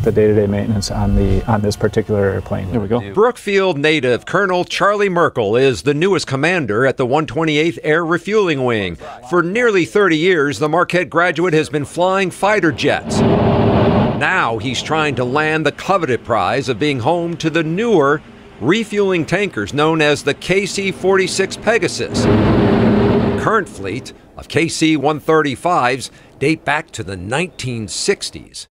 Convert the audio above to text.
the day-to-day maintenance on this particular airplane. There we go. Brookfield native Colonel Charlie Merkel is the newest commander at the 128th Air Refueling Wing. For nearly 30 years, the Marquette graduate has been flying fighter jets. Now he's trying to land the coveted prize of being home to the newer refueling tankers known as the KC-46 Pegasus. Current fleet of KC-135s date back to the 1960s.